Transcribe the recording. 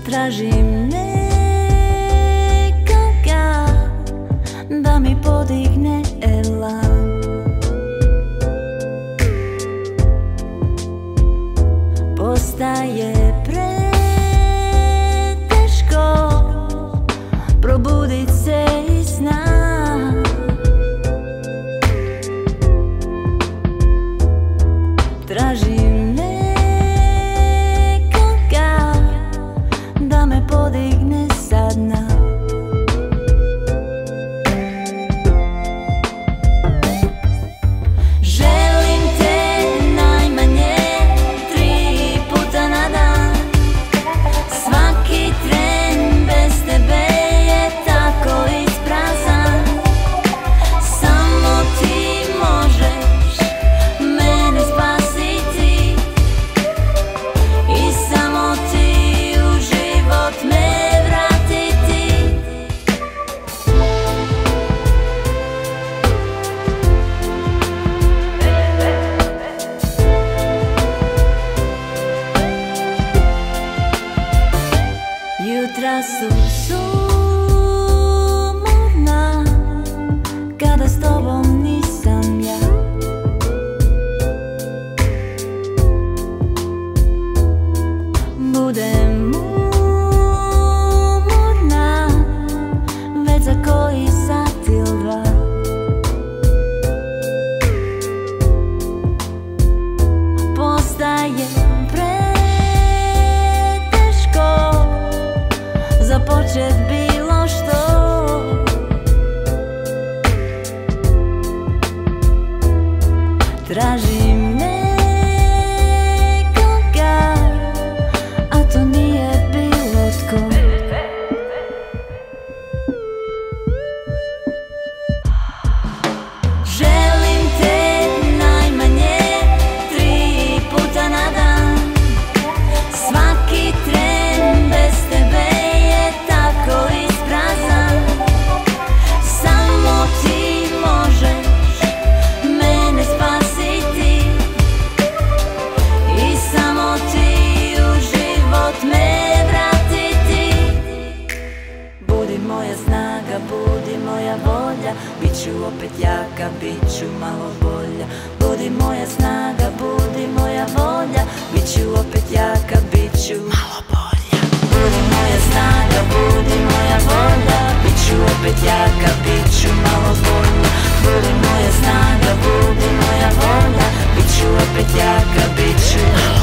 Tražim nekoga da mi podigne elan. Postaje preteško probudit se iz sna. Tražim nekoga da me podigne sa dna. Želim te najmanje 3 puta na dan. Svaki tren bez tebe je tako isprazan. Samo ti možeš mene spasiti i samo ti u život me vratiti. Jutra su sumorna kada s tobom nisam ja. Budem umorna već za koji sat ili dva. Postaje preteško započet bilo što. Tražim nekoga, a to nije bilo tko. Želim te najmanje 3 puta na dan. Svaki tren bez tebe je tako isprazan. Samo ti možeš mene spasiti i samo ti u život me vratiti. Budi moja snaga, budi moja volja, bit ću opet jaka, bit ću malo bolja. Budi moja snaga, budi moja volja, bit ću opet jaka, bit ću malo bolja. Budi moja snaga, budi moja volja, bit ću opet jaka, bit ću malo bolja. Budi moja snaga, budi moja volja, bit ću opet jaka, bit ću malo bolja.